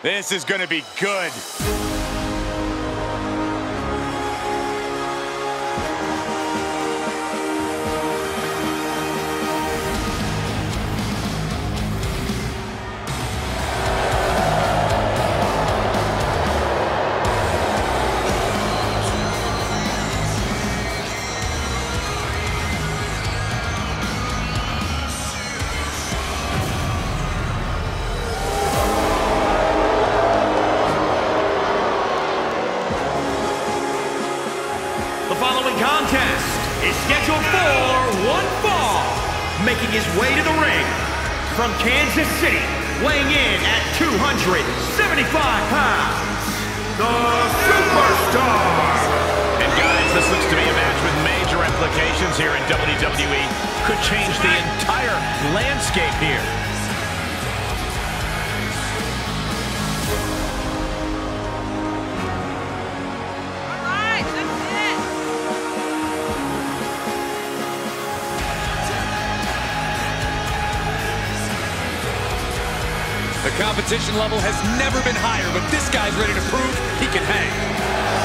This is gonna be good. The following contest is scheduled for one fall. Making his way to the ring from Kansas City, weighing in at 275 pounds, the Superstar. And guys, this looks to be a match with major implications here in WWE. Could change the entire landscape here. The competition level has never been higher, but this guy's ready to prove he can hang.